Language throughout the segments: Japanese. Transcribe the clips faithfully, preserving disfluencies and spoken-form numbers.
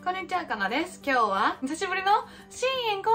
こんにちは、かなです。今日は久しぶりのシーイン購入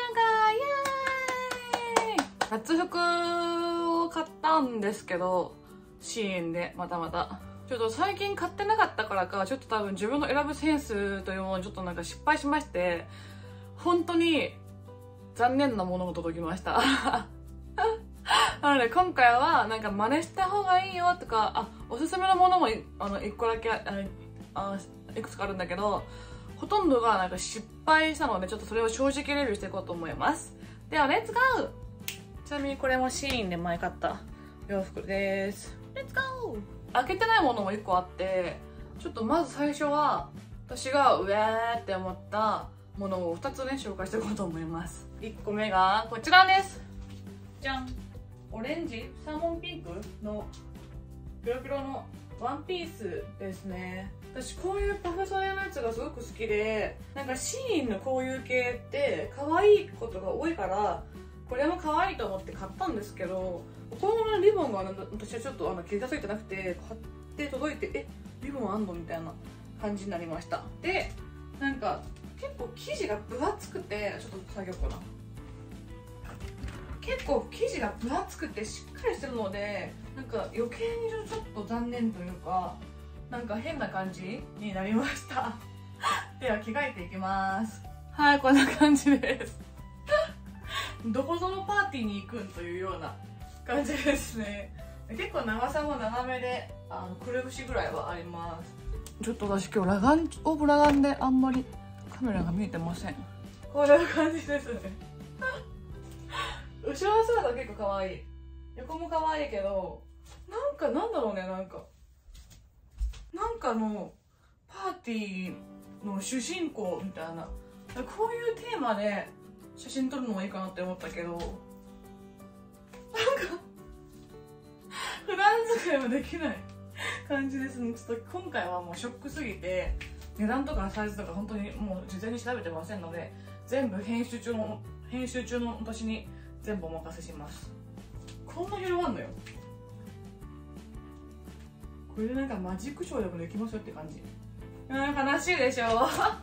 品紹介イエーイ。夏服を買ったんですけど、シーインでまたまたちょっと最近買ってなかったからか、ちょっと多分自分の選ぶセンスというものにちょっとなんか失敗しまして、本当に残念なものが届きましたなので今回はなんか真似した方がいいよとか、あ、おすすめのものもあのいっこだけああいくつかあるんだけど、ほとんどがなんか失敗したので、ちょっとそれを正直レビューしていこうと思います。ではレッツゴー。ちなみにこれもシーインで前買った洋服です。レッツゴー。開けてないものもいっこあって、ちょっとまず最初は私がうえーって思ったものをふたつね紹介していこうと思います。いっこめがこちらです。じゃん。オレンジサーモンピンクのピロピロのワンピースですね。私こういうパフソネのやつがすごく好きで、なんかシーインのこういう系って可愛いことが多いから、これも可愛いと思って買ったんですけど、このリボンが私はちょっとあの気が付いてなくて、買って届いて、え、リボンあんのみたいな感じになりました。で、なんか結構生地が分厚くて、ちょっと作業かな。結構生地が分厚くてしっかりしてるので、なんか余計にちょっと残念というか、なんか変な感じになりましたでは着替えていきます。はい、こんな感じですどこぞのパーティーに行くんというような感じですね。結構長さも長めで、あのくるぶしぐらいはあります。ちょっと私今日裸眼オブ裸眼であんまりカメラが見えてません。こんな感じですね後ろ姿結構可愛い、横も可愛いけど、なんかなんだろうね、なんかなんかのパーティーの主人公みたいな、こういうテーマで写真撮るのもいいかなって思ったけど、なんか普段使いもできない感じですね。ちょっと今回はもうショックすぎて、値段とかサイズとか本当にもう事前に調べてませんので、全部編集中の編集中の私に全部お任せします。こんな広がんのよ。これでなんかマジックショーでもできますよって感じ。うん、悲しいでしょはい、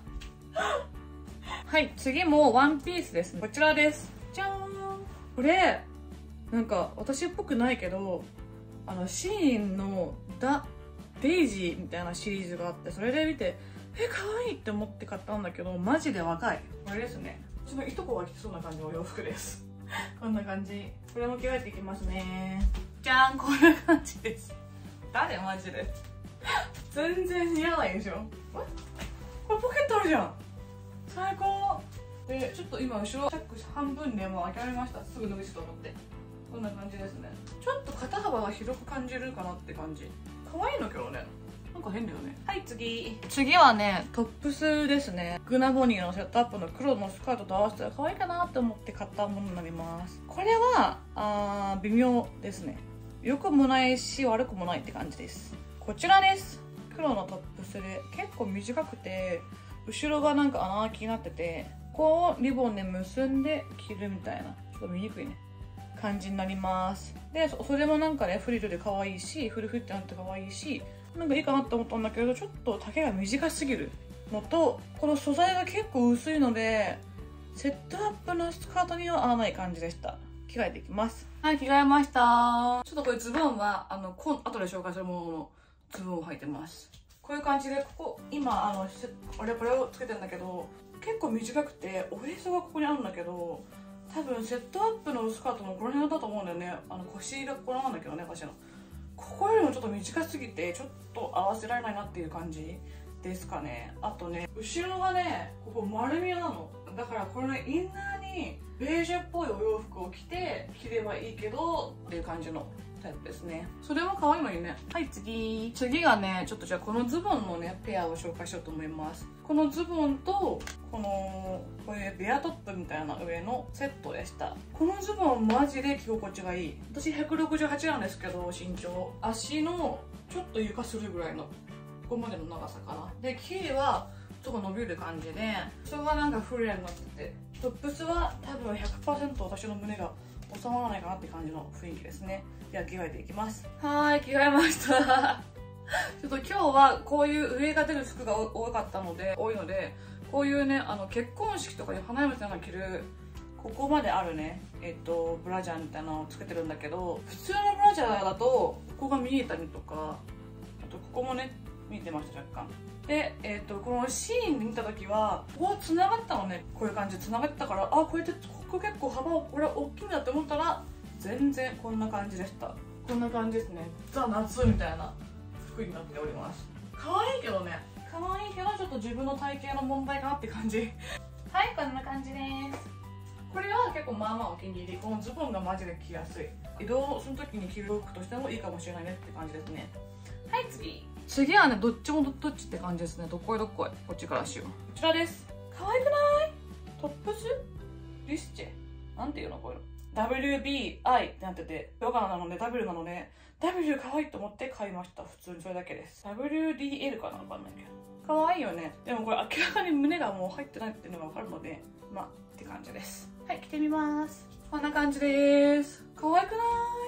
次もワンピースですね。こちらです。じゃーん。これなんか私っぽくないけど、あのシーインのダ・デイジーみたいなシリーズがあって、それで見てえ、可愛いって思って買ったんだけど、マジで若い。これですね。うちのいとこが着てそうな感じの洋服ですこんな感じ。これも着替えていきますね。じゃーん、こんな感じです。誰マジで全然似合わないでしょ。これポケットあるじゃん、最高。で、ちょっと今後ろチャック半分でもう諦めました。すぐ脱ぐしと思って。こんな感じですね。ちょっと肩幅が広く感じるかなって感じ。可愛いのけどね、なんか変だよね。はい、次次はね、トップスですね。グナボニーのセットアップの黒のスカートと合わせたら可愛いかなって思って買ったものになります。これはあー微妙ですね。良くもないし悪くもないって感じです。こちらです。黒のトップスで結構短くて、後ろがなんか穴開きになってて、こうリボンで結んで着るみたいな、ちょっと見にくいね感じになります。で、それもなんかね、フリルで可愛いし、フルフってなって可愛いし、なんかいいかなって思ったんだけど、ちょっと丈が短すぎるのと、この素材が結構薄いのでセットアップのスカートには合わない感じでした。着替えていきます。はい、着替えました。ちょっとこれズボンはあの後で紹介するもののズボンを履いてます。こういう感じで、ここ今あのこれこれをつけてるんだけど、結構短くておへそがここにあるんだけど、多分セットアップのスカートのこの辺だと思うんだよね。あの腰がここなんだけどね、私のここよりもちょっと短すぎてちょっと合わせられないなっていう感じですかね。あとね、後ろがね、ここ丸見えなの。だからこれね、インナーにベージュっぽいお洋服を着て着ればいいけどっていう感じのタイプですね。それも可愛いのにね。はい、次次がね、ちょっとじゃあこのズボンのねペアを紹介しようと思います。このズボンとこのこれベアトップみたいな上のセットでした。このズボンマジで着心地がいい。私ひゃくろくじゅうはちなんですけど、身長足のちょっと床するぐらいのここまでの長さかな。で、生地はちょっと伸びる感じで、それがなんかフレアになってて、トップスは多分 ひゃくパーセント 私の胸が収まらないかなって感じの雰囲気ですね。では着替えていきます。はーい、着替えましたちょっと今日はこういう上が出る服が多かったので、多いので、こういうね、あの結婚式とかで花嫁さんが着る、ここまであるね、えっと、ブラジャーみたいなのをつけてるんだけど、普通のブラジャーだと、ここが見えたりとか、あとここもね、見えてました、若干。で、えっと、このシーンで見た時は、うわ、繋がったのね。こういう感じで繋がってたから、あ、こうやって、ここ結構幅、これ大きいんだって思ったら、全然こんな感じでした。こんな感じですね。ザ・夏みたいな服になっております。可愛いけどね。可愛いけど、ちょっと自分の体型の問題かなって感じ。はい、こんな感じです。これは結構まあまあお気に入り。このズボンがマジで着やすい。移動する時に着る服としてもいいかもしれないねって感じですね。はい、次。次はね、どっちもどっちって感じですね。どっこいどっこい。こっちからしよう。こちらです。可愛くない？トップスリスチェなんていうのこういうの。ダブリュービーアイ ってなってて、ヨガなので ダブリュー なので、ダブリュー 可愛いと思って買いました。普通にそれだけです。ダブリューディーエル かなわかんないけど。可愛いよね。でもこれ明らかに胸がもう入ってないっていうのがわかるので、まあ、って感じです。はい、着てみます。こんな感じです。可愛くない？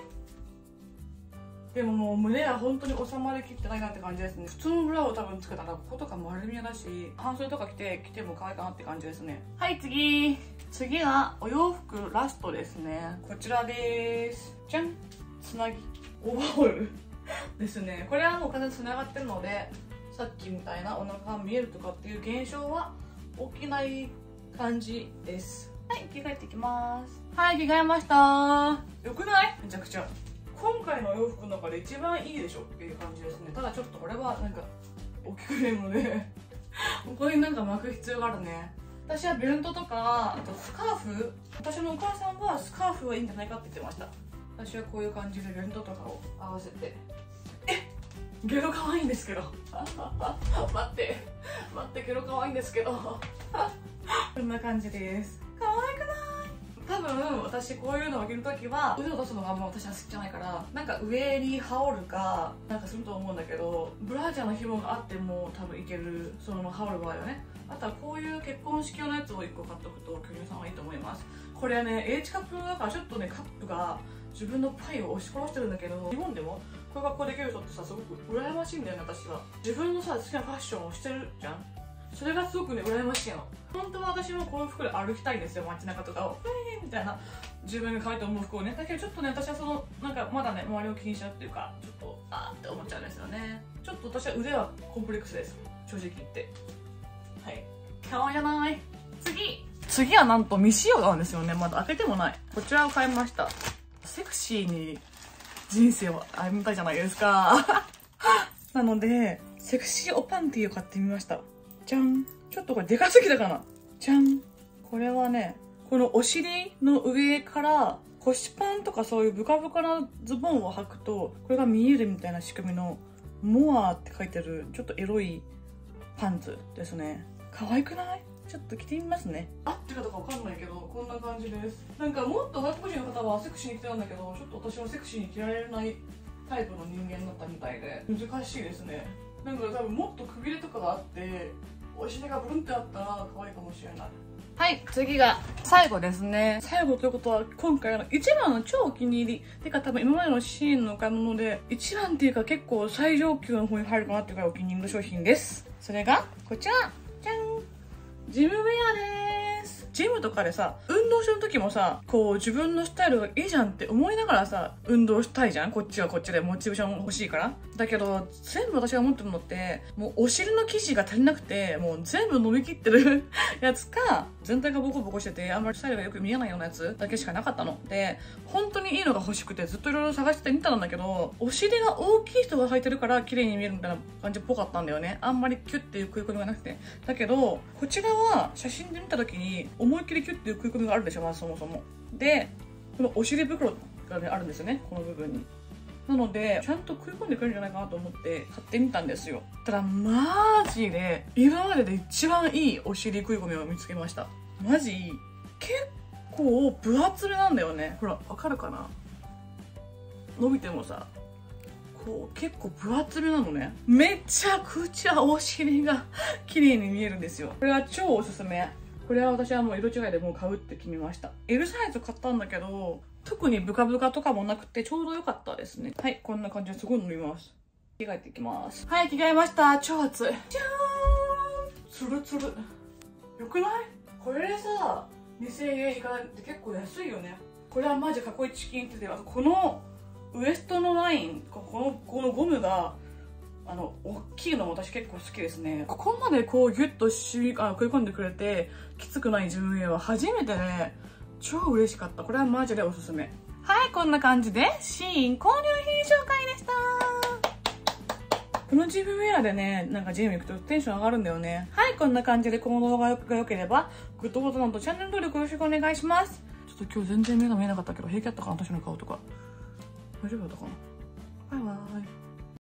でももう胸は本当に収まりきってないなって感じですね。普通のブラを多分つけたらこことか丸見えだし、半袖とか着て着ても可愛いかなって感じですね。はい、次。次はお洋服ラストですね。こちらです。じゃん。つなぎ。オーバーオールですね。これはもう完全につながってるので、さっきみたいなお腹が見えるとかっていう現象は起きない感じです。はい、着替えていきます。はい、着替えました。よくない？めちゃくちゃ。今回のお洋服の中で一番いいでしょっていう感じですね。ただちょっとこれはなんか大きく見えるのでここになんか巻く必要があるね。私はベルトとか、あとスカーフ、私のお母さんはスカーフはいいんじゃないかって言ってました。私はこういう感じでベルトとかを合わせて、えゲロ可愛いんですけど待って待ってゲロ可愛いんですけどこんな感じです。可愛くない？多分私こういうのを着るときは腕を出すのがあんま私は好きじゃないから、なんか上に羽織るかなんかすると思うんだけど、ブラジャーの紐があっても多分いける。その羽織る場合はね。あとはこういう結婚式用のやつをいっこ買っとくと巨乳さんはいいと思います。これはね H カップだからちょっとねカップが自分のパイを押し殺してるんだけど、日本でもこういう格好できる人ってさすごく羨ましいんだよね。私は自分のさ好きなファッションをしてるじゃん。それがすごくね羨ましいの。本当は私もこの服で歩きたいんですよ、街中とかを。えーみたいな自分が可愛いと思う服をね。だけどちょっとね私はそのなんかまだね周りを気にしちゃうっていうか、ちょっとあーって思っちゃうんですよね。ちょっと私は腕はコンプレックスです、正直言って。はい、可愛いじゃない。次次はなんと未使用なんですよね。まだ開けてもない。こちらを買いました。セクシーに人生を歩みたいじゃないですかなのでセクシーおパンティーを買ってみました。じゃん。ちょっとこれでかすぎたかな。じゃん。これはね、このお尻の上から腰パンとかそういうブカブカなズボンを履くとこれが見えるみたいな仕組みのモアって書いてるちょっとエロいパンツですね。可愛くない？ちょっと着てみますね。合ってるかどうかわかんないけどこんな感じです。なんかもっと外国人の方はセクシーに着てるんだけど、ちょっと私はセクシーに着られないタイプの人間だったみたいで難しいですね。なんか多分もっとくびれとかがあってお尻がブルンってあったら可愛いかもしれない。はい、次が最後ですね。最後ということは今回の一番の超お気に入りてか多分今までのシーンのお買い物で一番っていうか結構最上級の方に入るかなっていうかお気に入りの商品です。それがこちらじゃん、ジムウェアです。ジムとかでさ運動する時もさこう自分のスタイルがいいじゃんって思いながらさ運動したいじゃん。こっちはこっちでモチベーション欲しいから。だけど全部私が持ってるのってもうお尻の生地が足りなくてもう全部伸びきってるやつか全体がボコボコしててあんまりスタイルがよく見えないようなやつだけしかなかったので、本当にいいのが欲しくてずっといろいろ探してみたんだけど、お尻が大きい人が履いてるから綺麗に見えるみたいな感じっぽかったんだよね。あんまりキュッていう食い込みがなくて。だけどこちらは写真で見た時に思いっきりキュッていう食い込みがあるでしょ、まずそもそも。でこのお尻袋がねあるんですよね、この部分に。なのでちゃんと食い込んでくれるんじゃないかなと思って買ってみたんですよ。ただマジで今までで一番いいお尻食い込みを見つけました。マジ結構分厚めなんだよね。ほらわかるかな、伸びてもさこう結構分厚めなのね。めちゃくちゃお尻が綺麗に見えるんですよ。これは超おすすめ。これは私はもう色違いでもう買うって決めました。 エル サイズ買ったんだけど特にブカブカとかもなくてちょうど良かったですね。はい、こんな感じですごい伸びます。 着替えていきます。はい、着替えました。超暑い。じゃーん、つるつる。よくない？これでさ、にせんえん以下って結構安いよね。これはマジ過去一金ってて、このウエストのライン、この、このゴムが、あの、大きいのも私結構好きですね。ここまでこうギュッとしみ、あ、食い込んでくれて、きつくない自分へは初めてね、超嬉しかった。これはマジでおすすめ。はい、こんな感じで、シーイン購入品紹介でした。このジムウェアでね、なんかジム行くとテンション上がるんだよね。はい、こんな感じでこの動画が良ければ、グッドボタンとチャンネル登録よろしくお願いします。ちょっと今日全然目が見えなかったけど、平気だったかな、私の顔とか。大丈夫だったかな。バイバーイ。